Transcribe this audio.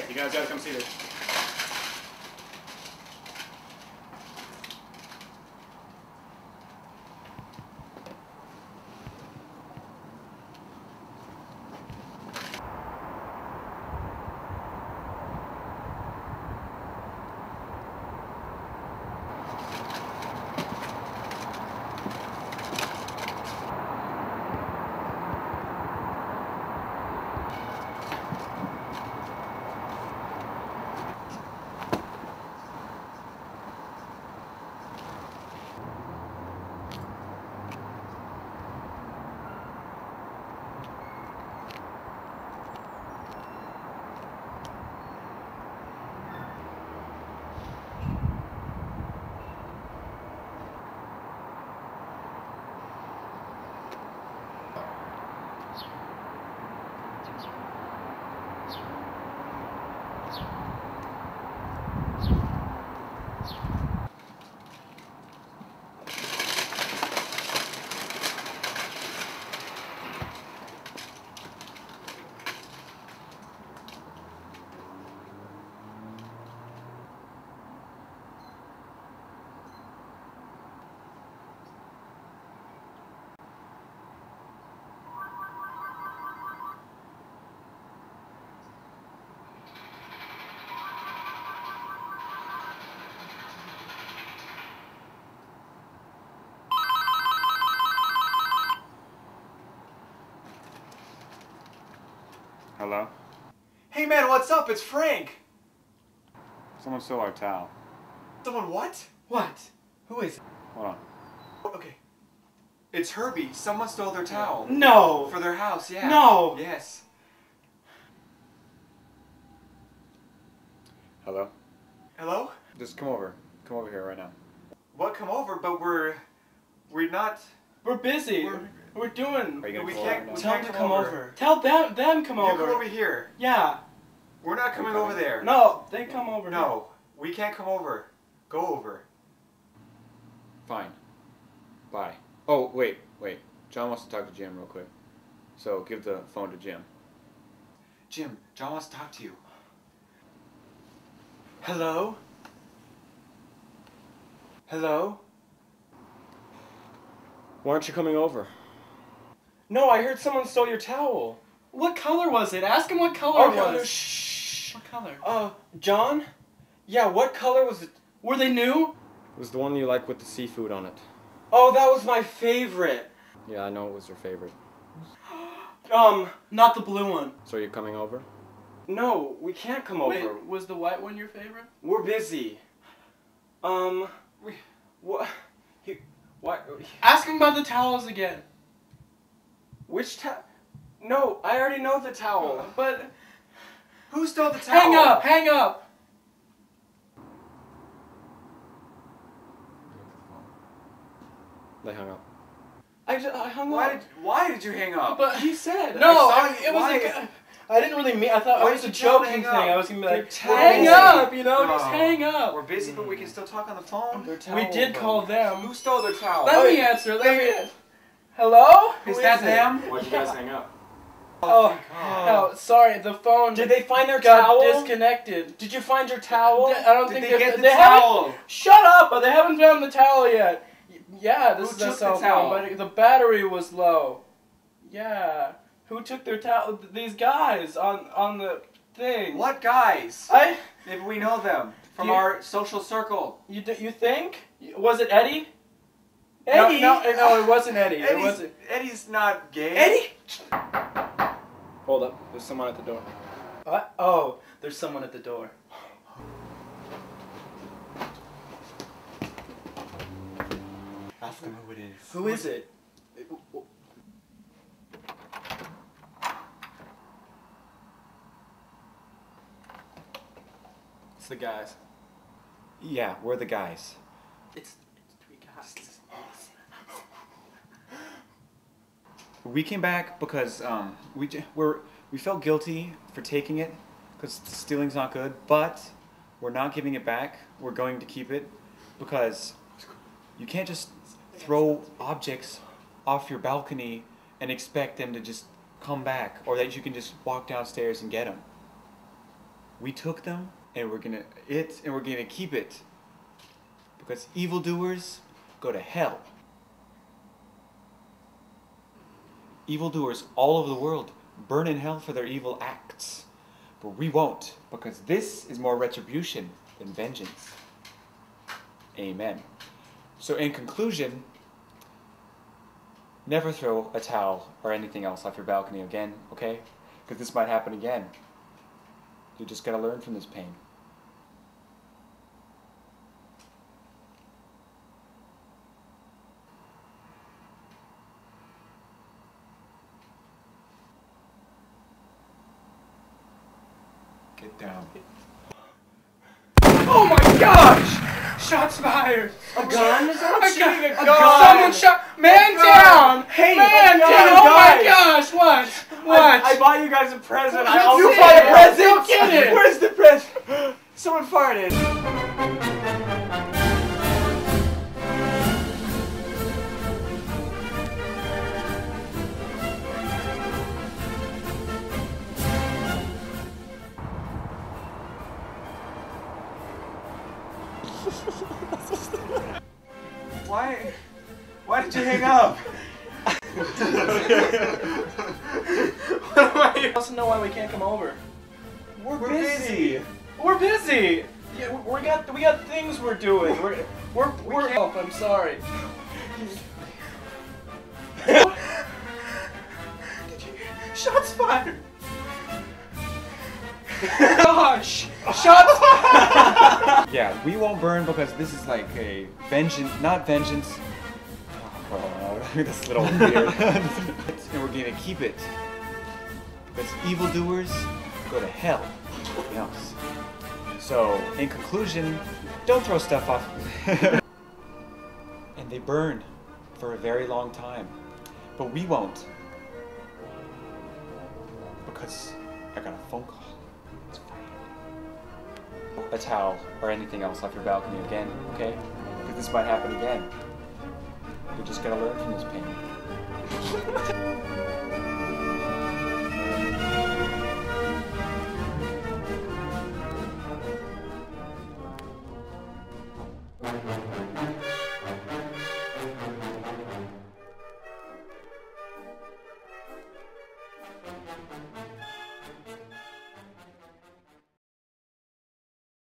you guys gotta come see this. Hello? Hey man, what's up? It's Frank! Someone stole our towel. Someone what? What? Who is it? Hold on. Okay. It's Herbie. Someone stole their towel. No! For their house, yeah. No! Yes. Hello? Hello? Just come over. Come over here right now. What? Come over, but we're not... We're busy. We're doing... Are you gonna We call can't- right now? we Tell them can't to come come over. over. Tell them come You over. come over here. Yeah. We're not coming over there. No, they come over. No. We can't come over. Go over. Fine. Bye. Oh, wait. John wants to talk to Jim real quick. So give the phone to Jim. Jim, John wants to talk to you. Hello? Hello? Why aren't you coming over? No, I heard someone stole your towel. What color was it? Ask him what color it was. Shh. What color? John? Yeah, what color was it? Were they new? It was the one you like with the seafood on it. Oh, that was my favorite. Yeah, I know it was your favorite. Not the blue one. So you're coming over? No, we can't come over. Wait, was the white one your favorite? We're busy. What? What? Ask him about the towels again. Which towel? No, I already know the towel. But Who stole the towel? hang up, hang up. They hung up. I hung up. Why did you hang up? But He said. no, I saw you. it was Why? like I didn't really mean. I thought Why it was did a you tell him to joking hang thing. up? I was gonna be like, Your towel. hang up, you know, just No. hang up. We're busy, but we can still talk on the phone. We did call them. Who stole their towel? Let me answer. Let me. Hello? Is Who that it? them? Why'd you guys hang up? Oh, God. no, sorry. The phone Did they find their got towel? disconnected. Did you find your towel? I don't Did think they get the they haven't- towel? Shut up! But they haven't found the towel yet. Yeah, this Who is a took the cell phone, towel? but the battery was low. Yeah. Who took their towel? These guys on the thing. What guys? Maybe we know them from You- our social circle. You think? Was it Eddie? Eddie? No, it wasn't Eddie. It wasn't. Eddie's not gay. Eddie? Hold up. There's someone at the door. What? Oh, there's someone at the door. Ask them who it is. Who is it? It's the guys. Yeah, we're the guys. It's three guys. We came back because we felt guilty for taking it because stealing's not good, but we're not giving it back. We're going to keep it because you can't just throw objects off your balcony and expect them to just come back or that you can just walk downstairs and get them. We took them, and we're gonna keep it. Because evildoers go to hell. Evildoers all over the world burn in hell for their evil acts. But we won't, because this is more retribution than vengeance. Amen. So in conclusion, never throw a towel or anything else off your balcony again, okay? Because this might happen again. You just gotta learn from this pain. Get down. Oh my gosh! Shots fired! A gun? Is that I got a a gun? Someone shot. Man down! Hey, Man guys, down! Oh my guys. gosh! What? What? I bought you guys a present. I You also bought a present? Don't Get it. Where's the present? Someone farted. Why did you hang up? I also know why we can't come over. We're busy. We're busy. Yeah, we got things we're doing. We're help. I'm sorry. Shots fired. Gosh! Shots fired. Yeah, we won't burn because this is like a vengeance, not vengeance. Oh, this little weird. And we're gonna keep it. Because evildoers go to hell. Yes. So, in conclusion, don't throw stuff off. And they burn for a very long time. But we won't. Because I got a phone call. It's fine. A towel or anything else off your balcony again, okay? Because this might happen again. You just gotta learn from this pain.